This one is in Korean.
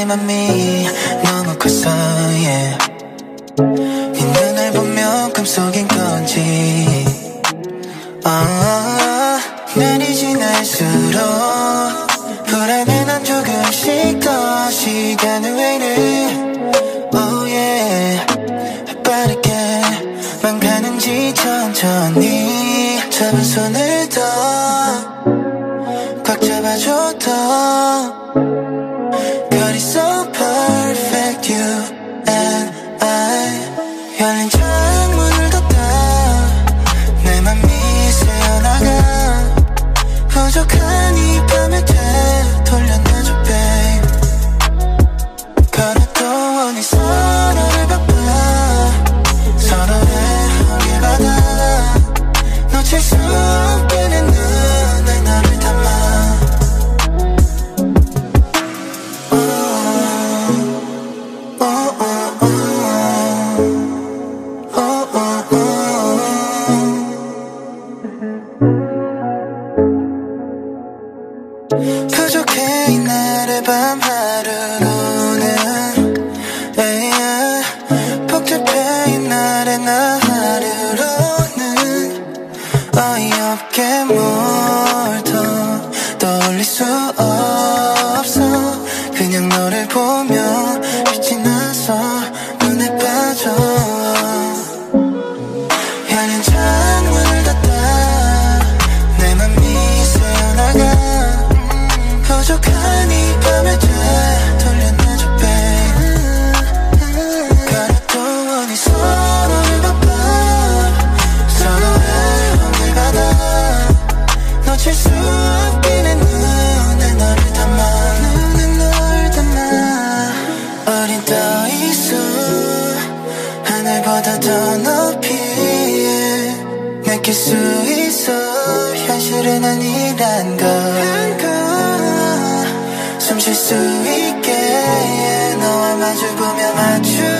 맘이 너무 컸어 yeah. 네 눈을 보면 꿈속인 건지 날이 지날수록 불안해 난 조금씩 더 시간은 왜 이래 oh yeah. 빠르게만 가는지 천천히 잡은 손을 더 꽉 잡아줘 더 God is so perfect you and I 열린 창문을 닫아 내 맘이 새어나가 부족한 이 밤을 되돌려내줘 babe 걸어도 원히 서로를 바빠 서로의 홍길 받아 놓칠 수 없게 내 눈에 너를 담아 부족해 이날의 밤 하루로는 yeah. 복잡해 이날의 나 하루로는 어이없게 뭘 더 떠올릴 수 없어 그냥 너를 보며 빛이 나서 눈에 빠져 열린 창문을 닫아 내 맘이 새어나가 부족한 이 밤을 되돌려내줘 babe 가려도 원히 서로를 바빠 서로의 홍길 받아 놓칠 수 없게 내 눈에 너를 담아 눈에 너를 담아 어린 더위수 하늘보다 더 높이 느낄 수 있어 현실은 아니란 걸 숨 쉴 수 있게 너와 마주보며 맞추